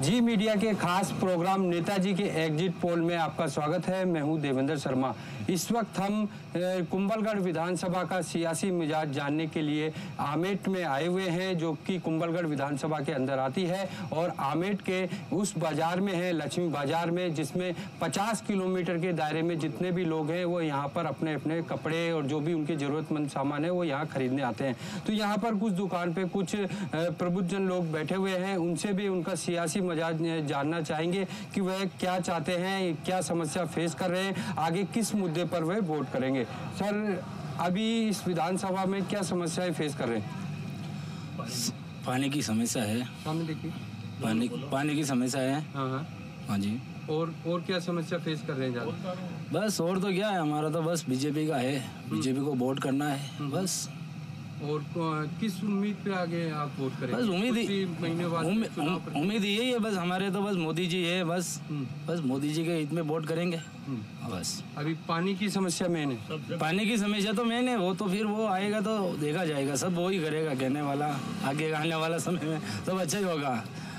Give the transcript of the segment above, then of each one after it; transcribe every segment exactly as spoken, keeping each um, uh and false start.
जी media के खास programme Netaji के एग्जिट पोल में आपका स्वागत है। मैं हूं देवेंद्र शर्मा। इस वक्त हम कुंभलगढ़ विधानसभा का सियासी मिजाज जानने के लिए आमेट में आए हुए हैं, जो कि कुंभलगढ़ विधानसभा के अंदर आती है और आमेट के उस बाजार में है, लक्ष्मी बाजार में, जिसमें पचास किलोमीटर के दायरे में जितने भी लोग हैं वो यहाँ पर अपने अपने कपड़े और जो भी उनके जरूरतमंद सामान है वो यहाँ खरीदने आते हैं। तो यहाँ पर कुछ दुकान पे कुछ प्रबुद्धजन लोग बैठे हुए हैं, उनसे भी उनका सियासी मजाज जानना चाहेंगे कि वह क्या चाहते हैं, क्या समस्या फेस कर रहे हैं, आगे किस मुद्दे पर वह वोट करेंगे। सर, अभी इस विधानसभा में क्या समस्याएं फेस कर रहे हैं? पानी की समस्या है। सामने देखिए, पानी पानी की समस्या है। हाँ हाँ हाँ जी। और और क्या समस्या फेस कर रहे हैं ज़्यादा? बस और तो क्या है, हमारा तो बस बीजेपी का है, बीजेपी को वोट करना है बस। और किस उम्मीद पे आगे आप वोट करेंगे? बस उम्मीद ही महीने बाद उम्मीद यही है, बस हमारे तो बस मोदी जी है, बस बस मोदी जी के हित में वोट करेंगे बस। अभी पानी की समस्या मेन है। पानी की समस्या तो मेन है, वो तो फिर वो आएगा तो देखा जाएगा, सब वो ही करेगा कहने वाला, आगे आने वाला समय में सब अच्छा ही होगा।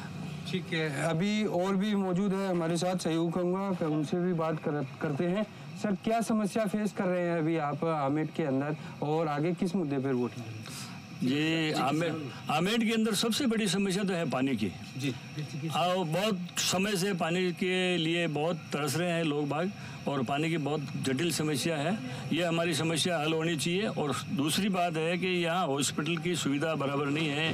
ठीक है, अभी और भी मौजूद है हमारे साथ, सहयोग करूँगा, उनसे भी बात कर, करते हैं। सर, क्या समस्या फेस कर रहे हैं अभी आप आमेट के अंदर और आगे किस मुद्दे पर वोट करेंगे? ये आमेट आमेट के अंदर सबसे बड़ी समस्या तो है पानी की जी। और बहुत समय से पानी के लिए बहुत तरस रहे हैं लोग बाग, और पानी की बहुत जटिल समस्या है। ये हमारी समस्या हल होनी चाहिए। और दूसरी बात है कि यहाँ हॉस्पिटल की सुविधा बराबर नहीं है,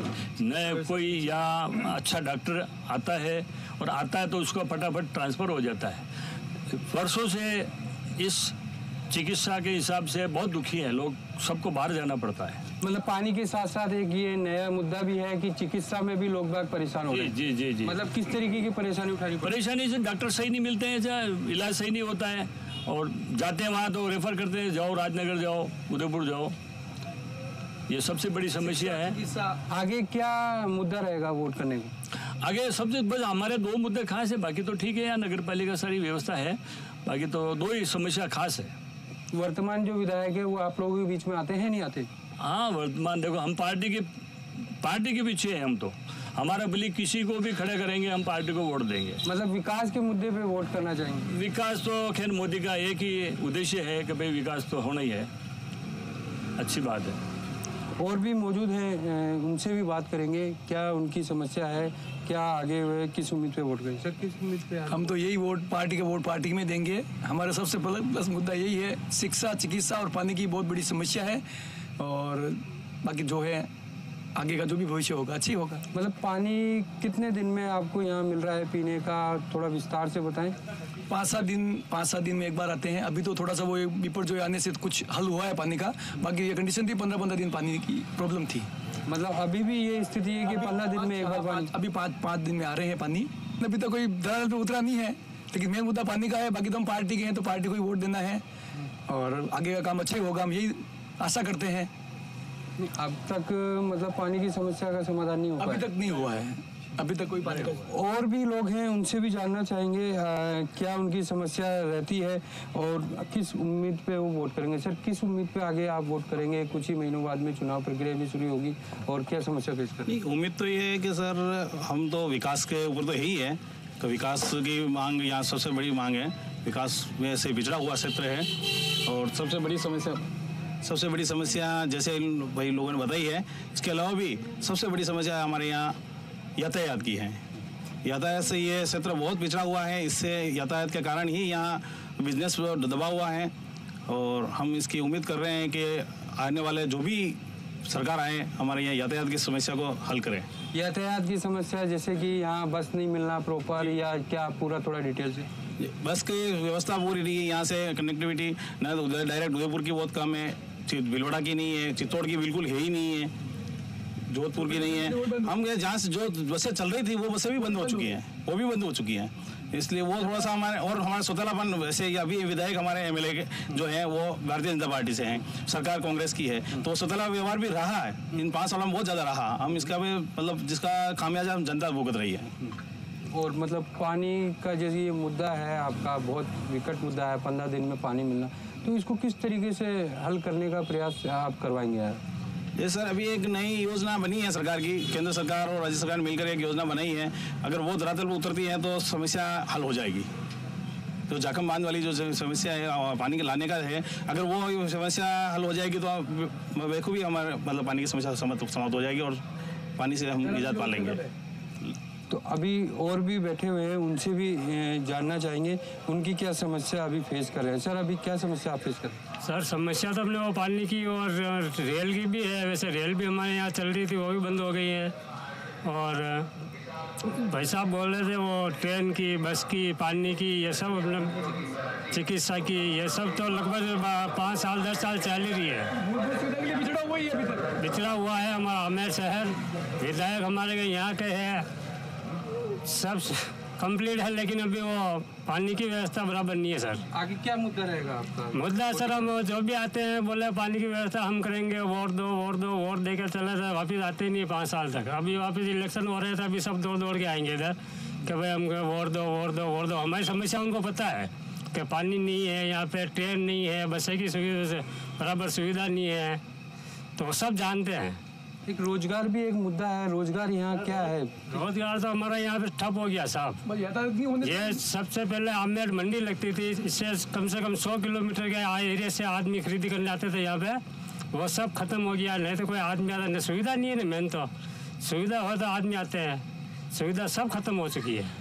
न कोई यहाँ अच्छा डॉक्टर आता है, और आता है तो उसका फटाफट ट्रांसफ़र हो जाता है। वर्षों से इस चिकित्सा के हिसाब से बहुत दुखी है लोग, सबको बाहर जाना पड़ता है। मतलब पानी के साथ साथ एक ये नया मुद्दा भी है कि चिकित्सा में भी लोग बाग परेशान हो रहे हैं। जी जी जी। मतलब किस तरीके की परेशानी उठानी पड़ती है? परेशानी से डॉक्टर सही नहीं मिलते हैं, चाहे इलाज सही नहीं होता है, और जाते हैं वहाँ तो रेफर करते हैं, जाओ राजनगर जाओ, उदयपुर जाओ। ये सबसे बड़ी समस्या है। आगे क्या मुद्दा रहेगा वोट करने को? आगे सबसे बस हमारे दो मुद्दे खास है, बाकी तो ठीक है, यहाँ नगर पालिका सारी व्यवस्था है, बाकी तो दो ही समस्या खास है। वर्तमान जो विधायक है वो आप लोगों के बीच में आते हैं, नहीं आते? हाँ, वर्तमान देखो, हम पार्टी के पार्टी के पीछे हैं, हम तो हमारा बली किसी को भी खड़ा करेंगे, हम पार्टी को वोट देंगे। मतलब विकास के मुद्दे पे वोट करना चाहेंगे? विकास तो खैर मोदी का एक ही उद्देश्य है कि भाई विकास तो होना ही है, अच्छी बात है। और भी मौजूद हैं, उनसे भी बात करेंगे, क्या उनकी समस्या है, क्या आगे वे किस उम्मीद पे वोट करेंगे? सर, किस उम्मीद पे? हम तो यही वोट पार्टी के वोट पार्टी में देंगे। हमारा सबसे प्लस मुद्दा यही है, शिक्षा, चिकित्सा और पानी की बहुत बड़ी समस्या है, और बाकी जो है आगे का जो भी भविष्य होगा अच्छी होगा। मतलब पानी कितने दिन में आपको यहाँ मिल रहा है पीने का, थोड़ा विस्तार से बताएं। पाँच सात दिन पाँच सात दिन में एक बार आते हैं। अभी तो थोड़ा सा वो विपद जो आने से कुछ हल हुआ है पानी का, बाकी ये कंडीशन थी पंद्रह पंद्रह दिन पानी की प्रॉब्लम थी। मतलब अभी भी ये स्थिति है कि पंद्रह दिन में एक बार पानी? अभी पाँच पाँच दिन में आ रहे हैं पानी, अभी तो कोई दरार पे उतरा नहीं है, लेकिन मेन मुद्दा पानी का है। बाकी तो हम पार्टी के हैं तो पार्टी को ही वोट देना है, और आगे का काम अच्छा ही होगा, हम यही आशा करते हैं। अब तक मतलब पानी की समस्या का समाधान नहीं हुआ? अभी तक नहीं हुआ है, अभी तक कोई पानी का। और भी लोग हैं, उनसे भी जानना चाहेंगे आ, क्या उनकी समस्या रहती है और किस उम्मीद पे वो वोट करेंगे। सर, किस उम्मीद पे आगे आप वोट करेंगे? कुछ ही महीनों बाद में चुनाव प्रक्रिया भी शुरू होगी, और क्या समस्या फेस करेंगे? उम्मीद तो ये है कि सर, हम तो विकास के ऊपर तो यही है कि विकास की मांग यहाँ सबसे बड़ी मांग है। विकास में से पिछड़ा हुआ क्षेत्र है, और सबसे बड़ी समस्या सबसे बड़ी समस्या जैसे भाई लोगों ने बताई है, इसके अलावा भी सबसे बड़ी समस्या हमारे यहाँ यातायात की है। यातायात से ये क्षेत्र बहुत पिछड़ा हुआ है, इससे यातायात के कारण ही यहाँ बिजनेस दबा हुआ है, और हम इसकी उम्मीद कर रहे हैं कि आने वाले जो भी सरकार आए हमारे यहाँ यातायात की समस्या को हल करें। यातायात की समस्या जैसे कि यहाँ बस नहीं मिलना प्रॉपर, या क्या पूरा थोड़ा डिटेल से? बस की व्यवस्था पूरी नहीं है, यहाँ से कनेक्टिविटी ना तो डायरेक्ट उदयपुर की बहुत कम है, भीलवाड़ा की नहीं है, चित्तौड़ की बिल्कुल है ही नहीं है, जोधपुर की नहीं है। हम जहाँ से जो बसें चल रही थी वो बसें भी बंद हो चुकी हैं, वो भी बंद हो चुकी हैं, इसलिए वो थोड़ा सा हमारे और हमारा स्वतंत्रपन, वैसे अभी विधायक हमारे एमएलए के जो हैं वो भारतीय जनता पार्टी से हैं, सरकार कांग्रेस की है, तो स्वतंत्र व्यवहार भी रहा है इन पाँच सालों में, बहुत ज़्यादा रहा। हम इसका भी मतलब जिसका खामियाजा हम जनता भुगत रही है। और मतलब पानी का जैसे ये मुद्दा है आपका, बहुत विकट मुद्दा है, पंद्रह दिन में पानी मिलना, तो इसको किस तरीके से हल करने का प्रयास आप करवाएंगे यार? ये सर अभी एक नई योजना बनी है सरकार की, केंद्र सरकार और राज्य सरकार ने मिलकर एक योजना बनाई है। अगर वो धरातल पर उतरती है तो समस्या हल हो जाएगी। तो जाखम बांध वाली जो समस्या है पानी के लाने का है, अगर वो समस्या हल हो जाएगी तो बखूबी हमारे मतलब पानी की समस्या समाप्त हो जाएगी और पानी से हम निजात पा लेंगे। तो अभी और भी बैठे हुए हैं, उनसे भी जानना चाहेंगे उनकी क्या समस्या अभी फेस कर रहे हैं। सर अभी क्या समस्या आप फेस कर रहे हैं? सर समस्या तो अपने वो पानी की और रेल की भी है। वैसे रेल भी हमारे यहाँ चल रही थी, वो भी बंद हो गई है। और भाई साहब बोल रहे थे वो ट्रेन की, बस की, पानी की, ये सब अपने चिकित्सा की, ये सब तो लगभग पाँच साल दस साल चल ही रही है। बिछड़ा हुआ ही है अभी तक। बिछड़ा हुआ है हमारा आमेर शहर। विधायक हमारे यहाँ के हैं, सब कंप्लीट है, लेकिन अभी वो पानी की व्यवस्था बराबर नहीं है। सर आगे क्या मुद्दा रहेगा आपका? मुद्दा सर हम जो भी आते हैं बोले पानी की व्यवस्था हम करेंगे, वोट दो वोट दो वोट देकर चले थे, वापस आते ही नहीं पाँच साल तक। अभी वापस इलेक्शन हो रहे थे, अभी सब दौड़ दौड़ के आएंगे इधर कि भाई हम वोट दो वोट दो वोट दो। हमारी समस्या उनको पता है कि पानी नहीं है यहाँ पे, ट्रेन नहीं है, बस की सुविधा से बराबर सुविधा नहीं है, तो सब जानते हैं। एक रोजगार भी एक मुद्दा है। रोजगार यहाँ क्या है? रोजगार तो हमारा यहाँ पे ठप हो गया साहब। ये सबसे पहले आमेर मंडी लगती थी, इससे कम से कम सौ किलोमीटर के एरिया से आदमी खरीदी करने आते थे यहाँ पे, वो सब खत्म हो गया। नहीं तो कोई आदमी आता नहीं, सुविधा नहीं है ना। मेन तो सुविधा हो तो आदमी आते हैं, सुविधा सब खत्म हो चुकी है।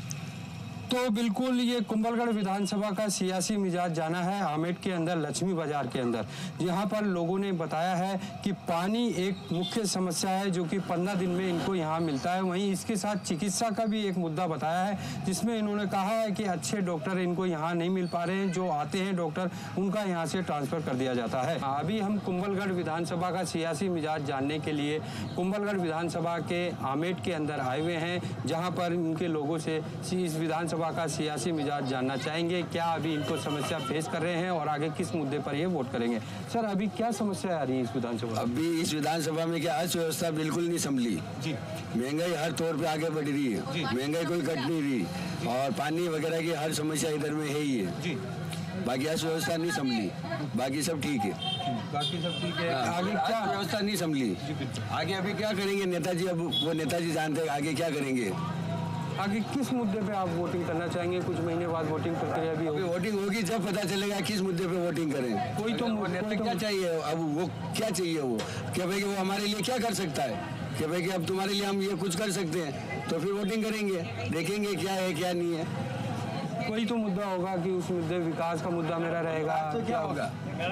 तो बिल्कुल ये कुंभलगढ़ विधानसभा का सियासी मिजाज जाना है आमेट के अंदर, लक्ष्मी बाजार के अंदर, जहां पर लोगों ने बताया है कि पानी एक मुख्य समस्या है जो कि पंद्रह दिन में इनको यहां मिलता है। वहीं इसके साथ चिकित्सा का भी एक मुद्दा बताया है, जिसमें इन्होंने कहा है कि अच्छे डॉक्टर इनको यहाँ नहीं मिल पा रहे हैं। जो आते हैं डॉक्टर उनका यहाँ से ट्रांसफर कर दिया जाता है। अभी हम कुंभलगढ़ विधानसभा का सियासी मिजाज जानने के लिए कुंभलगढ़ विधानसभा के आमेट के अंदर आए हुए हैं, जहाँ पर उनके लोगों से इस विधानसभा का सियासी मिजाज जानना चाहेंगे। क्या अभी इनको समस्या फेस कर रहे हैं और आगे किस मुद्दे पर ये वोट करेंगे। सर अभी क्या समस्या आ रही है इस विधानसभा? अभी इस विधानसभा में क्या अर्थव्यवस्था बिल्कुल नहीं संभली जी। महंगाई हर तौर पे आगे बढ़ रही है, महंगाई कोई घट नहीं रही और पानी वगैरह की हर समस्या इधर में है ही है जी। बाकी अर्थव्यवस्था नहीं संभली, बाकी सब ठीक है। बाकी सब ठीक है। आगे क्या व्यवस्था नहीं संभली, आगे अभी क्या करेंगे नेताजी? अब वो नेताजी जानते हैं आगे क्या करेंगे। आगे किस मुद्दे पे आप वोटिंग करना चाहेंगे? कुछ महीने बाद वोटिंग प्रक्रिया भी होगी। वोटिंग होगी जब पता चलेगा किस मुद्दे पे वोटिंग करें। कोई तो नेता क्या चाहिए अब, वो क्या चाहिए वो क्या भाई वो हमारे लिए क्या कर सकता है कि भाई कि अब तुम्हारे लिए हम ये कुछ कर सकते हैं, तो फिर वोटिंग करेंगे, देखेंगे क्या है क्या नहीं है। कोई तो मुद्दा होगा कि उस मुद्दे विकास का मुद्दा मेरा रहेगा, तो क्या होगा?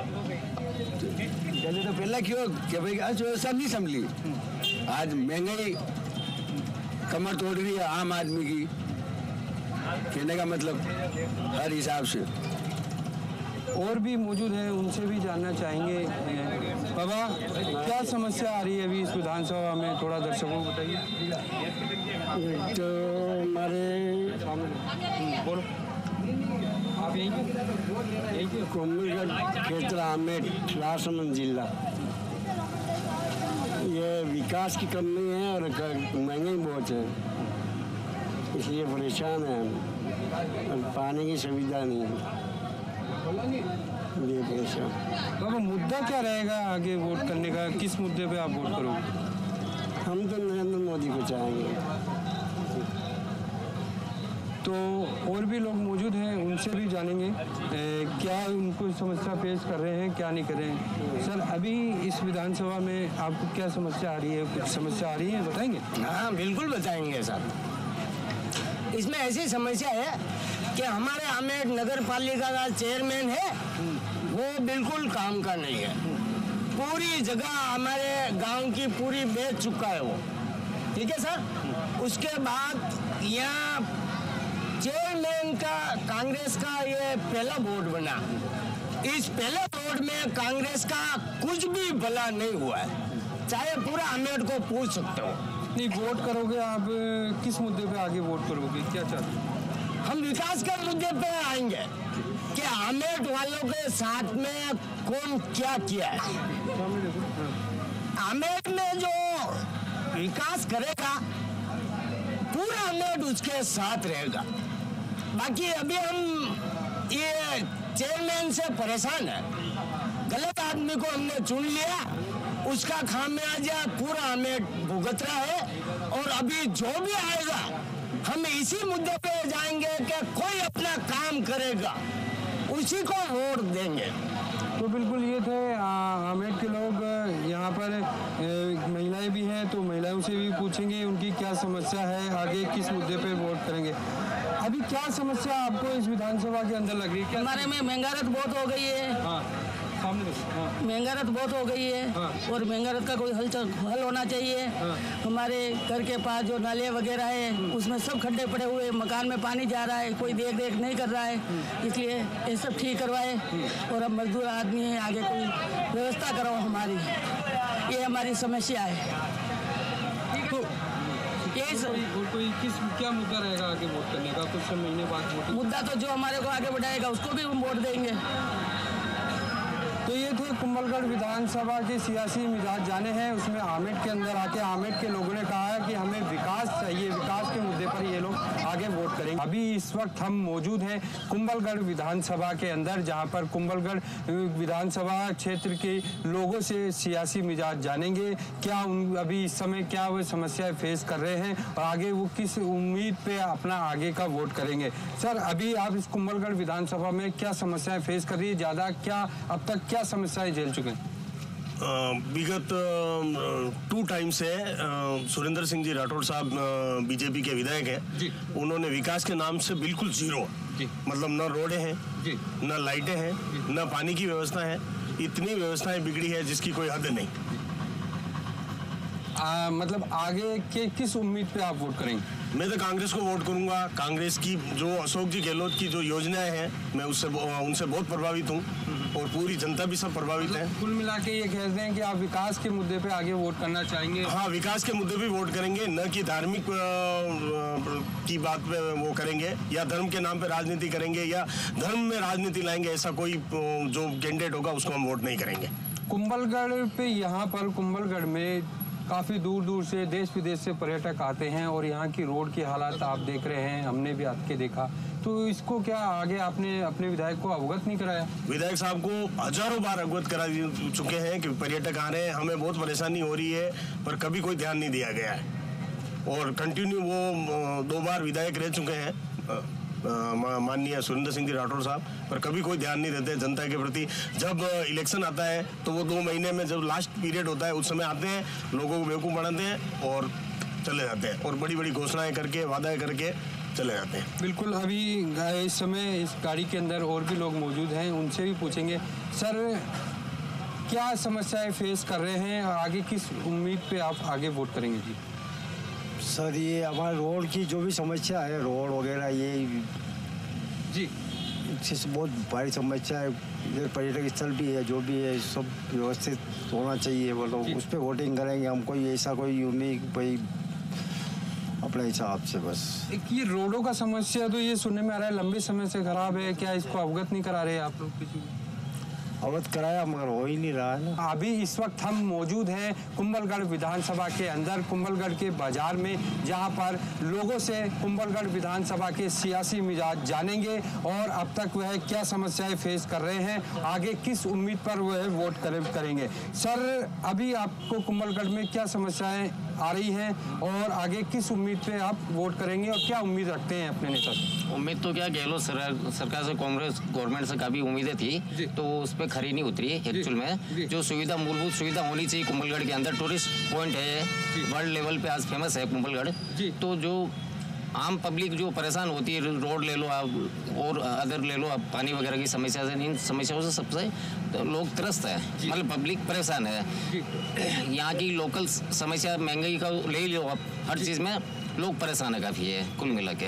पहले तो पहला क्यों कि भाई आज व्यवस्था नहीं संभली, आज महंगाई कमर तोड़ रही है आम आदमी की, कहने का मतलब हर हिसाब से। और भी मौजूद हैं, उनसे भी जानना चाहेंगे। बाबा क्या समस्या आ रही है अभी इस विधानसभा में, थोड़ा दर्शकों को बताइए। तो हमारे बोलो आप यहीं यहीं कुंभलगढ़ क्षेत्र आमेट राजसमंद जिला, ये विकास की कमी है और महंगाई बहुत है, इसलिए परेशान है और पानी की सुविधा नहीं है, ये परेशान। बाबा मुद्दा क्या रहेगा आगे वोट करने का? किस मुद्दे पे आप वोट करोगे? हम तो नरेंद्र मोदी को चाहेंगे। तो और भी लोग मौजूद हैं, उनसे भी जानेंगे ए, क्या उनको समस्या फेस कर रहे हैं, क्या नहीं कर रहे हैं। सर अभी इस विधानसभा में आपको क्या समस्या आ रही है? कुछ समस्या आ रही है, बताएंगे? हाँ बिल्कुल बताएंगे सर। इसमें ऐसी समस्या है कि हमारे आमेट नगर पालिका का चेयरमैन है, वो बिल्कुल काम का नहीं है। पूरी जगह हमारे गांव की पूरी बेच चुका है वो, ठीक है सर। उसके बाद यहाँ चेयरमैन का कांग्रेस का ये पहला बोर्ड बना, इस पहले बोर्ड में कांग्रेस का कुछ भी भला नहीं हुआ है, चाहे पूरा आमेट को पूछ सकते हो। नहीं वोट करोगे आप, किस मुद्दे पे आगे वोट करोगे, क्या चाहते हो? हम विकास के मुद्दे पे आएंगे कि आमेट वालों के साथ में कौन क्या किया है। आमेट में जो विकास करेगा पूरा आमेट उसके साथ रहेगा। बाकी अभी हम ये चेयरमैन से परेशान है, गलत आदमी को हमने चुन लिया उसका खामियाजा पूरा आमेट भुगत रहा है। और अभी जो भी आएगा हम इसी मुद्दे पे जाएंगे कि कोई अपना काम करेगा उसी को वोट देंगे। तो बिल्कुल ये थे आमेट के लोग। यहाँ पर महिलाएं भी हैं, तो महिलाओं से भी पूछेंगे उनकी क्या समस्या है, आगे किस मुद्दे पे वोट करेंगे। अभी क्या समस्या आपको इस विधानसभा के अंदर लग रही है? हमारे में महंगाई बहुत हो गई है। हाँ, हाँ। महंगाई बहुत हो गई है। हाँ। और महंगाई का कोई हल हल होना चाहिए। हाँ। हमारे घर के पास जो नाले वगैरह है उसमें सब खड्डे पड़े हुए, मकान में पानी जा रहा है, कोई देख देख नहीं कर रहा है, इसलिए ये सब ठीक करवाए। और अब मजदूर आदमी है, आगे कोई व्यवस्था कराओ हमारी, ये हमारी समस्या है। तो यही कोई, कोई किस क्या मुद्दा रहेगा आगे वोट करने का? कुछ महीने बाद वोट मुद्दा तो जो हमारे को आगे बढ़ाएगा उसको भी हम वोट देंगे। तो ये थे कुंभलगढ़ विधानसभा के सियासी मिजाज जाने हैं। उसमें आमेट के अंदर आके आमेट के लोगों ने कहा है कि हमें विकास चाहिए, विकास के मुद्दे पर ये लोग आगे वोट करेंगे। अभी इस वक्त हम मौजूद हैं कुंभलगढ़ विधानसभा के अंदर, जहां पर कुंभलगढ़ विधानसभा क्षेत्र के लोगों से सियासी मिजाज जानेंगे, क्या उन अभी इस समय क्या वो समस्याएं फेस कर रहे हैं और आगे वो किस उम्मीद पे अपना आगे का वोट करेंगे। सर, अभी आप इस कुंभलगढ़ विधानसभा में क्या समस्याएं फेस कर रही है? ज्यादा क्या अब तक क्या समस्याएं झेल चुके हैं? विगत टू टाइम से सुरेंद्र सिंह जी राठौड़ साहब बीजेपी के विधायक हैं, उन्होंने विकास के नाम से बिल्कुल जीरो, मतलब न रोडें हैं, न लाइटें हैं, न पानी की व्यवस्था है। इतनी व्यवस्थाएं बिगड़ी है जिसकी कोई हद नहीं। आ, मतलब आगे के किस उम्मीद पे आप वोट करेंगे? मैं तो कांग्रेस को वोट करूंगा। कांग्रेस की जो अशोक जी गहलोत की जो योजनाएं हैं, मैं उससे उनसे बहुत प्रभावित हूं और पूरी जनता भी सब प्रभावित है। कुल मिला के ये कहते हैं कि आप विकास के मुद्दे पे आगे वोट करना चाहेंगे? हाँ, विकास के मुद्दे पे वोट करेंगे, न कि धार्मिक की बात पे वो करेंगे या धर्म के नाम पे राजनीति करेंगे या धर्म में राजनीति लाएंगे। ऐसा कोई जो कैंडिडेट होगा उसको हम वोट नहीं करेंगे। कुंभलगढ़ पे यहाँ पर कुंभलगढ़ में काफ़ी दूर दूर से देश विदेश से पर्यटक आते हैं और यहाँ की रोड की हालात आप देख रहे हैं, हमने भी आके देखा। तो इसको क्या आगे आपने अपने विधायक को अवगत नहीं कराया? विधायक साहब को हजारों बार अवगत करा चुके हैं कि पर्यटक आ रहे हैं, हमें बहुत परेशानी हो रही है, पर कभी कोई ध्यान नहीं दिया गया है। और कंटिन्यू वो दो बार विधायक रह चुके हैं माननीय सुरेंद्र सिंह जी राठौड़ साहब, पर कभी कोई ध्यान नहीं देते जनता के प्रति। जब इलेक्शन आता है तो वो दो महीने में जब लास्ट पीरियड होता है उस समय आते हैं, लोगों को बेवकूफ़ बनाते हैं और चले जाते हैं और बड़ी बड़ी घोषणाएं करके वादाएं करके चले जाते हैं। बिल्कुल, अभी इस समय इस गाड़ी के अंदर और भी लोग मौजूद हैं, उनसे भी पूछेंगे। सर, क्या समस्याएं फेस कर रहे हैं, आगे किस उम्मीद पे आप आगे वोट करेंगे? जी सर, ये हमारे रोड की जो भी समस्या है, रोड वगैरह, ये जी इससे बहुत भारी समस्या है। इधर पर्यटक स्थल भी है, जो भी है सब व्यवस्थित होना चाहिए। मतलब उस पर वोटिंग करेंगे हम। कोई ऐसा कोई यूनिक भाई अपने हिसाब से बस। एक ये रोडों का समस्या तो ये सुनने में आ रहा है लंबे समय से खराब है, क्या इसको अवगत नहीं करा रहे आप लोग? किसी अवगत कराया मगर हो ही नहीं रहा है ना। अभी इस वक्त हम मौजूद हैं कुंभलगढ़ विधानसभा के अंदर, कुंभलगढ़ के बाजार में, जहां पर लोगों से कुंभलगढ़ विधानसभा के सियासी मिजाज जानेंगे और अब तक वह क्या समस्याएं फेस कर रहे हैं, आगे किस उम्मीद पर वह वोट करेंगे। सर, अभी आपको कुंभलगढ़ में क्या समस्याएं आ रही हैं और आगे किस उम्मीद पे आप वोट करेंगे और क्या उम्मीद रखते हैं अपने नेता से? उम्मीद तो क्या, गहलोत सरकार से, कांग्रेस गवर्नमेंट से काफी उम्मीदें थी, तो उस पर खरी नहीं उतरी एक्चुअल में। जो सुविधा, मूलभूत सुविधा होनी चाहिए कुंभलगढ़ के अंदर, टूरिस्ट पॉइंट है, वर्ल्ड लेवल पे आज फेमस है कुंभलगढ़, तो जो आम पब्लिक जो परेशान होती है, रोड ले लो आप और अदर ले लो आप, पानी वगैरह की समस्या से, इन समस्याओं से सबसे तो लोग त्रस्त है, मतलब पब्लिक परेशान है। यहाँ की लोकल समस्या, महंगाई का ले ही लो आप, हर चीज़ में लोग परेशान है काफ़ी है कुल मिला के।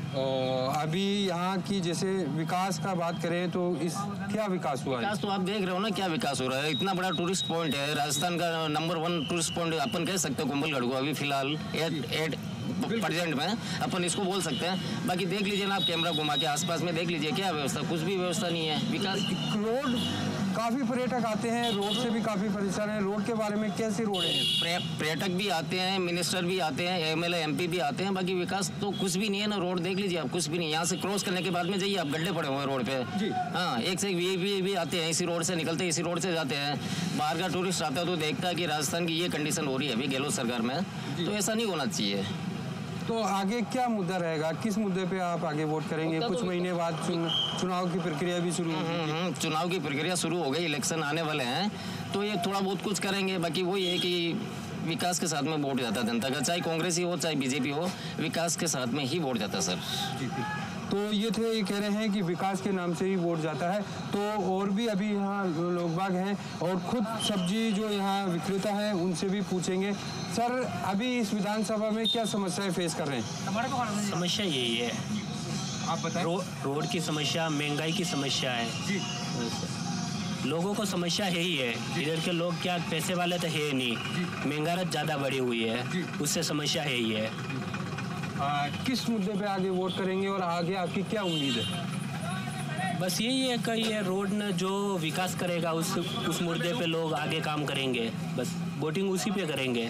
अभी यहाँ की जैसे विकास का बात करें तो इस क्या विकास हुआ है? विकास तो आप देख रहे हो ना, क्या विकास हो रहा है। इतना बड़ा टूरिस्ट पॉइंट है, राजस्थान का नंबर वन टूरिस्ट पॉइंट अपन कह सकते हो कुंभलगढ़ को अभी फिलहाल एट प्रेजेंट में अपन इसको बोल सकते हैं। बाकी देख लीजिए ना आप, कैमरा घुमा के आसपास में देख लीजिए, क्या व्यवस्था, कुछ भी व्यवस्था नहीं है। विकास रोड काफी पर्यटक आते हैं, रोड से भी काफी परेशान है। रोड के बारे में कैसी रोडें हैं? पर्यटक भी आते हैं, मिनिस्टर भी आते हैं, एमएलए एमपी भी आते हैं, बाकी विकास तो कुछ भी नहीं है ना। रोड देख लीजिए आप, कुछ भी नहीं। यहाँ से क्रॉस करने के बाद में जाइए आप, गड्ढे पड़े हुए हैं रोड पे। हाँ, एक से एक वीआईपी भी आते हैं, इसी रोड से निकलते हैं, इसी रोड से जाते हैं। बाहर का टूरिस्ट आता है तो देखता है कि राजस्थान की ये कंडीशन हो रही है अभी गहलोत सरकार में, तो ऐसा नहीं होना चाहिए। तो आगे क्या मुद्दा रहेगा, किस मुद्दे पे आप आगे वोट करेंगे? कुछ महीने बाद चुन, चुनाव की प्रक्रिया भी शुरू होगी। चुनाव की प्रक्रिया शुरू हो गई, इलेक्शन आने वाले हैं, तो ये थोड़ा बहुत कुछ करेंगे। बाकी वही है कि विकास के साथ में वोट जाता है जनता का, चाहे कांग्रेस ही हो चाहे बीजेपी हो, विकास के साथ में ही वोट जाता है सर। तो ये थे, ये कह रहे हैं कि विकास के नाम से ही वोट जाता है। तो और भी अभी यहाँ लोग बाग हैं और खुद सब्जी जो यहाँ विक्रेता हैं उनसे भी पूछेंगे। सर, अभी इस विधानसभा में क्या समस्याएं फेस कर रहे हैं? समस्या यही है, आप बताएं। रो, रोड की समस्या, महंगाई की समस्या है जी। लोगों को समस्या यही है, इधर के लोग क्या पैसे वाले तो है नहीं, महंगाई ज़्यादा बढ़ी हुई है, उससे समस्या यही है। आ, किस मुद्दे पे आगे वोट करेंगे और आगे आपकी क्या उम्मीद है? बस यही है कि ये रोड न जो विकास करेगा उस उस मुद्दे पे लोग आगे काम करेंगे, बस वोटिंग उसी पे करेंगे।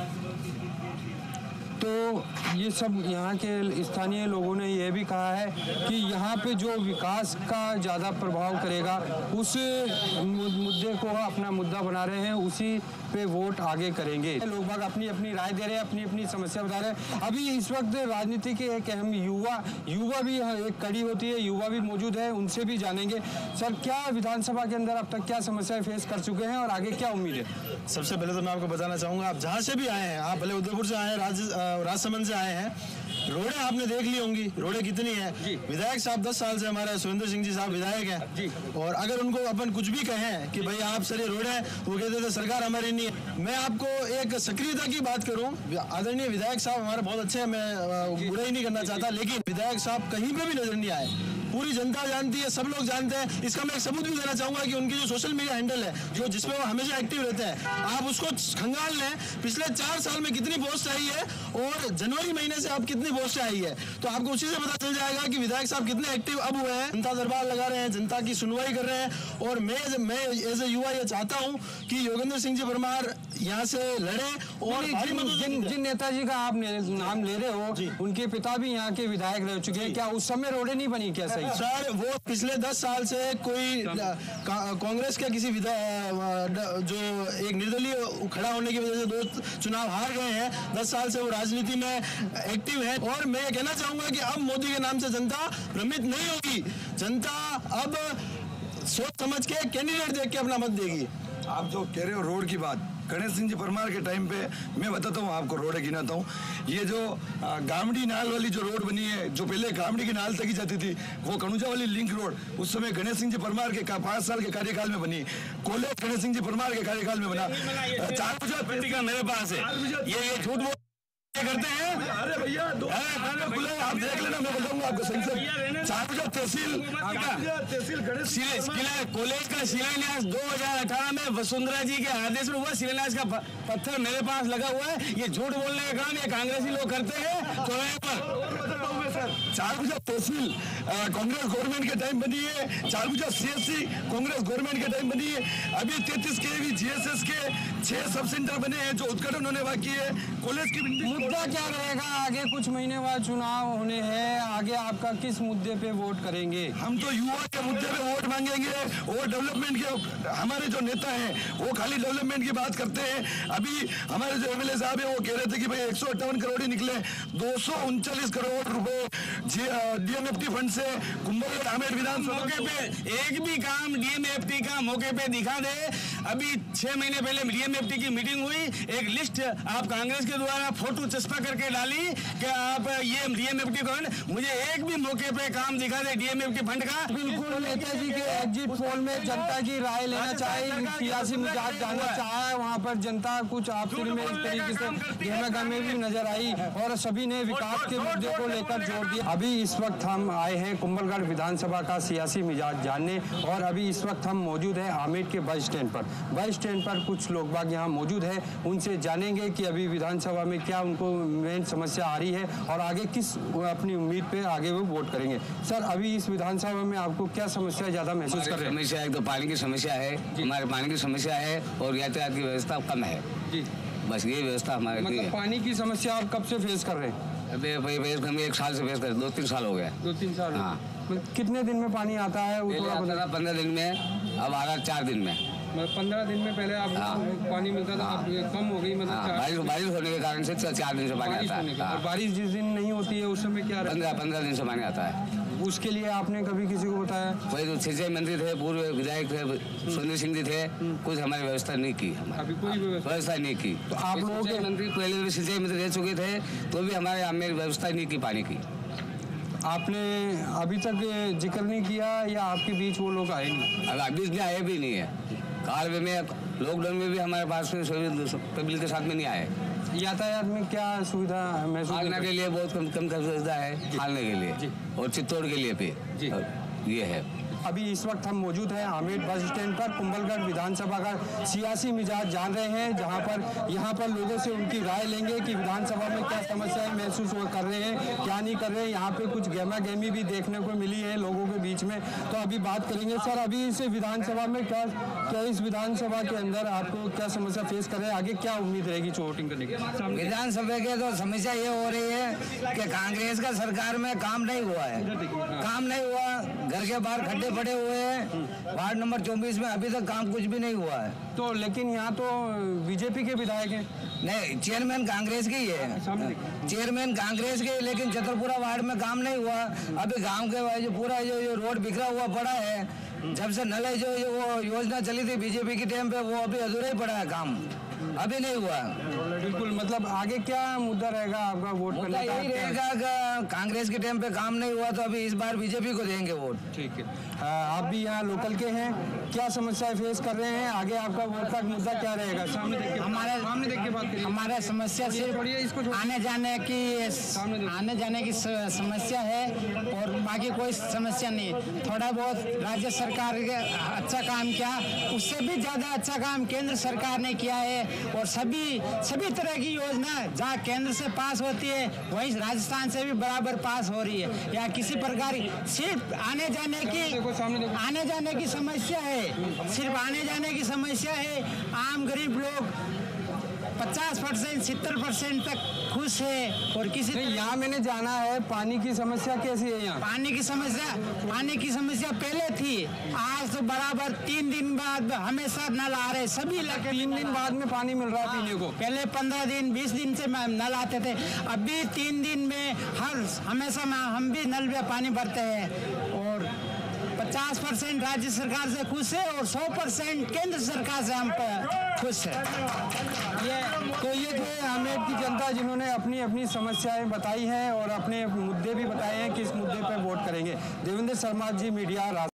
तो ये सब यहाँ के स्थानीय लोगों ने यह भी कहा है कि यहाँ पे जो विकास का ज़्यादा प्रभाव करेगा उस मुद्दे को अपना मुद्दा बना रहे हैं, उसी पे वोट आगे करेंगे। लोग बाग अपनी अपनी राय दे रहे हैं, अपनी अपनी समस्या बता रहे हैं। अभी इस वक्त राजनीति के एक अहम युवा युवा भी एक कड़ी होती है, युवा भी मौजूद है, उनसे भी जानेंगे। सर, क्या विधानसभा के अंदर अब तक क्या समस्याएं फेस कर चुके हैं और आगे क्या उम्मीद है? सबसे पहले तो मैं आपको बताना चाहूँगा, आप जहाँ से भी आए हैं, आप भले उदयपुर से आए हैं, राज राजसमंद से आए हैं, रोडें आपने देख ली होंगी, रोडें कितनी है। विधायक साहब दस साल से हमारे सुरेंद्र सिंह जी साहब विधायक हैं, और अगर उनको अपन कुछ भी कहें कि भाई आप सर ये रोड है, वो कहते थे सरकार हमारी नहीं है। मैं आपको एक सक्रियता की बात करूं, आदरणीय विधायक साहब हमारे बहुत अच्छे हैं, मैं बुराई नहीं करना चाहता, लेकिन विधायक साहब कहीं पे भी नजर नहीं आए। पूरी जनता जानती है, सब लोग जानते हैं। इसका मैं एक सबूत भी देना चाहूंगा कि उनकी जो सोशल मीडिया हैंडल है, जो जिसमें वो हमेशा एक्टिव रहते हैं, आप उसको खंगाल लें, पिछले चार साल में कितनी पोस्ट आई है और जनवरी महीने से आप कितनी पोस्ट आई है, तो आपको उसी से पता चल जाएगा कि विधायक साहब कितने एक्टिव अब हुए हैं। जनता दरबार लगा रहे हैं, जनता की सुनवाई कर रहे हैं, और मैं मैं एज ए युवा ये चाहता हूँ कि योगेंद्र सिंह जी परमार यहाँ से लड़े। और जिन जिन नेताजी का आप नाम ले रहे हो, उनके पिता भी यहाँ के विधायक रह चुके हैं, क्या उस समय रोडें नहीं बनी क्या? सही सर, वो पिछले दस साल से कोई कांग्रेस के किसी जो एक निर्दलीय खड़ा होने की वजह से दो चुनाव हार गए हैं, दस साल से वो राजनीति में एक्टिव है। और मैं कहना चाहूंगा कि अब मोदी के नाम से जनता भ्रमित नहीं होगी, जनता अब सोच समझ के कैंडिडेट देख के अपना मत देगी। आप जो कह रहे हो रोड की बात, गणेश सिंह जी परमार के टाइम पे मैं बताता हूँ आपको, रोडें गिनाता हूँ। ये जो गामड़ी नाल वाली जो रोड बनी है, जो पहले गामड़ी की नाल तक ही जाती थी, वो कनुजा वाली लिंक रोड उस समय गणेश सिंह जी परमार के पांच साल के कार्यकाल में बनी। कॉलेज गणेश सिंह जी परमार के कार्यकाल में बना। चार पत्रिका मेरे पास है, ये ये झूठ बोल करते हैं। अरे भैया आप देख लेना, मैं बताऊंगा आपको सही से। चारपुजा तहसील तहसील कॉलेज का शिलान्यास दो हजार अठारह में वसुंधरा जी के आदेश में हुआ, शिलान्यास का पत्थर मेरे पास लगा हुआ है। ये झूठ बोलने का काम ये कांग्रेसी लोग करते हैं चौराहे पर। चारपुजा तहसील कांग्रेस गवर्नमेंट के टाइम बनी है, चारपुजा सीएससी कांग्रेस गवर्नमेंट के टाइम बनी है। अभी तैतीस के भी जीएसएस के छह सब सेंटर बने हैं जो उद्घाटन होने बाकी है। कॉलेज की मुद्दा क्या रहेगा आगे? कुछ महीने बाद चुनाव होने हैं, आगे आपका किस मुद्दे पे वोट करेंगे? हम तो युवा के मुद्दे पे वोट मांगेंगे और डेवलपमेंट के हमारे जो नेता हैं वो खाली डेवलपमेंट की बात करते हैं। अभी हमारे जो एमएलए साहब है वो कह रहे थे कि भाई एक सौ अट्ठावन करोड़ ही निकले, दो सौ उनचालीस करोड़ रुपए डीएमएफटी फंड से कुंभलगढ़ आमेर विधानसभा मौके पे एक भी काम डीएमएफटी का मौके पे दिखा दे। अभी छह महीने पहले डीएमएफटी की मीटिंग हुई, एक लिस्ट आप कांग्रेस के द्वारा फोटो चस्पा करके डाली कि आप ये डीएमएफटी फंड, मुझे एक भी मौके पे काम दिखा दे डीएमएफटी फंड का। बिल्कुल, नेताजी के एग्जिट पोल में जनता की राय लेना चाहे, सियासी मिजाज जानना चाहे, वहाँ पर जनता कुछ आपसी में इस तरीके से गहमा गहमी भी नजर आई और सभी ने विकास के मुद्दे को लेकर जोर दिया। चलिए, अभी इस वक्त हम आए हैं कुंभलगढ़ विधानसभा का सियासी मिजाज जानने, और अभी इस वक्त हम मौजूद हैं आमेट के बस स्टैंड पर। बस स्टैंड पर कुछ लोग बाग यहाँ मौजूद है, उनसे जानेंगे कि अभी विधानसभा में क्या उनको मेन समस्या आ रही है और आगे किस अपनी उम्मीद पे आगे वो वोट करेंगे। सर, अभी इस विधानसभा में आपको क्या समस्या ज्यादा महसूस कर रहे हैं? समस्या एक तो पानी की समस्या है, हमारे पानी की समस्या है और यातायात की व्यवस्था कम है जी। बस ये व्यवस्था हमारे मतलब पानी की समस्या आप कब से फेस कर रहे हैं? अभी हम एक साल से फेस कर, दो तीन साल हो गए। दो तीन साल हाँ। कितने दिन में पानी आता है? वो थोड़ा बता। पंद्रह दिन में, अब आ रहा चार दिन में। मतलब पंद्रह दिन में पहले आप हाँ। पानी मिलता था, अब कम हो गई। मतलब हाँ। बारिश बारिश होने के कारण से चार दिन से पानी आता है। हाँ। और बारिश जिस दिन नहीं होती है उस समय क्या? पंद्रह पंद्रह दिन से पानी आता है। उसके लिए आपने कभी किसी को बताया? वही तो सिंचाई मंत्री थे, पूर्व विधायक थे, सुनील सिंह जी थे, कुछ हमारी व्यवस्था नहीं की। अभी कोई व्यवस्था नहीं की। तो आप लोगों के मंत्री पहले भी सिंचाई मंत्री रह चुके थे, तो भी हमारे हमें व्यवस्था नहीं की पानी की। आपने अभी तक जिक्र नहीं किया या आपके बीच वो लोग आए नहीं? अभी बीच में आए भी नहीं है। काल में लॉकडाउन में भी हमारे पास में पब्लिक के साथ में नहीं आए। यातायात में क्या सुविधा महसूस? खाने के लिए बहुत कम कम सुविधा है, खाने के लिए और चित्तौड़ के लिए भी ये है। अभी इस वक्त हम मौजूद हैं आमेट बस स्टैंड पर। कुंभलगढ़ विधानसभा का सियासी मिजाज जान रहे हैं, जहां पर यहां पर लोगों से उनकी राय लेंगे कि विधानसभा में क्या समस्याएं महसूस कर रहे हैं, क्या नहीं कर रहे हैं। यहाँ पे कुछ गहमा गहमी भी देखने को मिली है लोगों के बीच में, तो अभी बात करेंगे। सर, अभी इस विधानसभा में क्या क्या इस विधानसभा के अंदर आपको क्या समस्या फेस कर रहे हैं? आगे क्या उम्मीद रहेगी वोटिंग करने की? विधानसभा के तो समस्या ये हो रही है कि कांग्रेस का सरकार में काम नहीं हुआ है, काम नहीं हुआ, घर के बाहर खड्डे पड़े हुए हैं। वार्ड नंबर चौबीस में अभी तक काम कुछ भी नहीं हुआ है। तो लेकिन यहाँ तो बीजेपी के विधायक हैं। नहीं, चेयरमैन कांग्रेस के ही है, चेयरमैन कांग्रेस के, लेकिन चतुरपुरा वार्ड में काम नहीं हुआ। अभी गांव के जो पूरा जो, जो रोड बिखरा हुआ पड़ा है, जब से नल जो, जो वो योजना चली थी बीजेपी के टाइम पे, वो अभी अधूरा ही पड़ा है, काम अभी नहीं हुआ। बिल्कुल, मतलब आगे क्या मुद्दा रहेगा आपका वोट करने का? यही रहेगा कि कांग्रेस के टाइम पे काम नहीं हुआ तो अभी इस बार बीजेपी को देंगे वोट। ठीक है। आप भी यहाँ लोकल के हैं, क्या समस्याएं फेस कर रहे हैं? आगे आपका वोट का मुद्दा क्या रहेगा? सामने देख के हमारे सामने देख के बात करिए। हमारा समस्या सिर्फ आने जाने की आने जाने की समस्या है और बाकी कोई समस्या नहीं। थोड़ा बहुत राज्य सरकार के अच्छा काम किया, उससे भी ज्यादा अच्छा काम केंद्र सरकार ने किया है। और सभी सभी तरह की योजना जहाँ केंद्र से पास होती है वहीं राजस्थान से भी बराबर पास हो रही है। या किसी प्रकार सिर्फ आने जाने की आने जाने की समस्या है, सिर्फ आने जाने की समस्या है। आम गरीब लोग पचास परसेंट सत्तर परसेंट तक खुश है। और किसी यहाँ मैंने जाना है, पानी की समस्या कैसी है यहाँ? पानी की समस्या पानी की समस्या पहले थी, आज तो बराबर तीन दिन बाद हमेशा नल आ रहे सभी इलाके। तीन दिन बाद में पानी मिल रहा है पीने को? पहले पंद्रह दिन बीस दिन से नल आते थे, अभी तीन दिन में हर हमेशा हम भी नल में पानी भरते हैं। और पचास परसेंट राज्य सरकार से खुश है और सौ परसेंट केंद्र सरकार से हम खुश है। ये तो ये थे आमेट की जनता जिन्होंने अपनी अपनी समस्याएं बताई हैं और अपने मुद्दे भी बताए हैं कि इस मुद्दे पर वोट करेंगे। देवेंद्र शर्मा जी, मीडिया।